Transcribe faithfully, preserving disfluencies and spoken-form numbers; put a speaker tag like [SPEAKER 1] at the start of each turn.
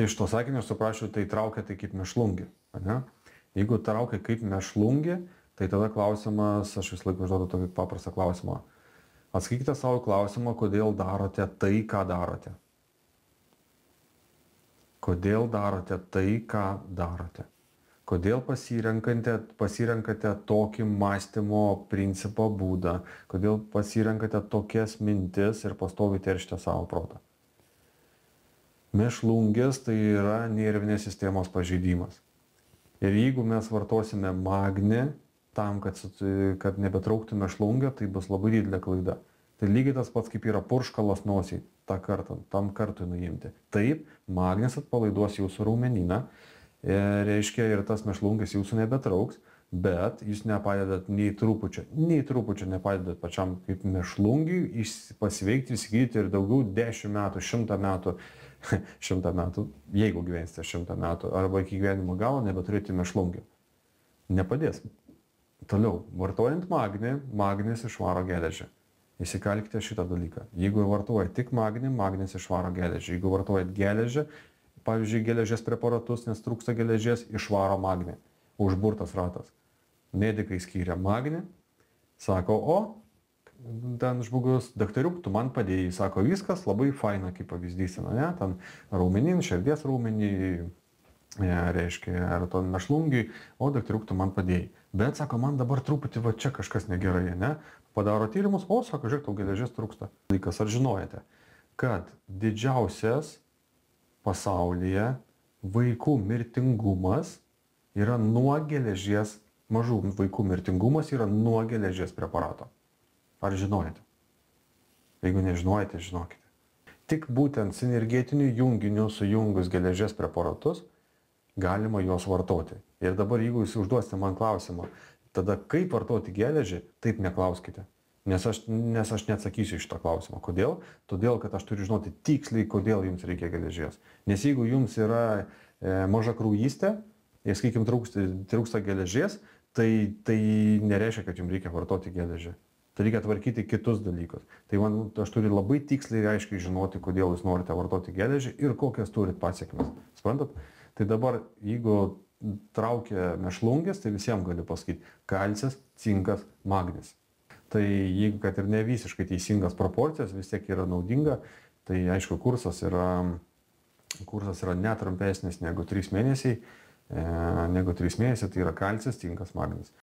[SPEAKER 1] Iš to sakinio suprasčiau, tai traukia tai kaip mėšlungį. Ane? Jeigu traukia kaip mėšlungį, tai tada klausimas, aš vis laik užduodu tokį paprastą klausimą. Atskykite savo klausimą, kodėl darote tai, ką darote. Kodėl darote tai, ką darote. Kodėl pasirenkate, pasirenkate tokį mąstymo principo būdą, kodėl pasirenkate tokias mintis ir pastoviai teršite savo protą. Mėšlungis tai yra nervinės sistemos pažeidimas. Ir jeigu mes vartosime magnį tam, kad, kad nebetrauktų mėšlungio, tai bus labai didelė klaida. Tai lygiai tas pats kaip yra purškalas nosiai, tą kartą, tam kartui nuimti. Taip, magnis atpalaiduos jūsų raumenyną, reiškia ir tas mėšlungis jūsų nebetrauks, bet jūs nepadedat nei trupučio, nei trupučio nepadedat pačiam kaip mėšlungiui pasveikti, įsigyti ir daugiau dešimt metų, šimtą metų, šimtą metų, jeigu gyvensite šimtą metų, arba iki gyvenimo galo nebeturėti mėšlungio. Nepadės. Toliau, vartojant magnį, magnis išvaro geležį. Įsikalkite šitą dalyką. Jeigu vartojate tik magnį, magnis išvaro geležį. Jeigu vartojate geležį, pavyzdžiui, geležies preparatus, nes trūksta geležies, išvaro magnį. Užburtas ratas. Medikai skyrė magnį, sako, o, ten žmogus, daktariuk, tu man padėjai, sako, viskas labai faina, kaip pavyzdys, ne, ten raumenin, širdies raumenį, reiškia, ar to mėšlungiui, o daktariuk, tu man padėjai. Bet, sako, man dabar truputį va čia kažkas negerai, ne, padaro tyrimus, o, sako, žiūrėk, tau geležies trūksta. Laikas, ar žinojate, kad didžiausias pasaulyje vaikų mirtingumas yra nuo geležies, mažų vaikų mirtingumas yra nuo geležies preparato. Ar žinojate? Jeigu nežinojate, žinokite. Tik būtent sinergetinių junginių sujungus geležies preparatus galima juos vartoti. Ir dabar, jeigu jūs užduosite man klausimą, tada kaip vartoti geležį, taip neklauskite. Nes aš, nes aš neatsakysiu iš to klausimą. Kodėl? Todėl, kad aš turiu žinoti tiksliai, kodėl jums reikia geležies. Nes jeigu jums yra e, maža kraujystė, ir, sakykime, trūksta, trūksta geležies, tai, tai nereiškia, kad jums reikia vartoti geležį. Tai reikia tvarkyti kitus dalykus. Tai man, aš turiu labai tiksliai ir aiškiai žinoti, kodėl jūs norite vartoti geležį ir kokias turit pasiekmes. Suprantat? Tai dabar, jeigu traukia mėšlungis, tai visiems galiu pasakyti kalcis, cinkas, magnis. Tai jeigu kad ir ne visiškai teisingas proporcijas, vis tiek yra naudinga, tai aišku, kursas yra, kursas yra net trumpesnis negu trys mėnesiai, e, negu trys mėnesiai, tai yra kalcis, cinkas, magnis.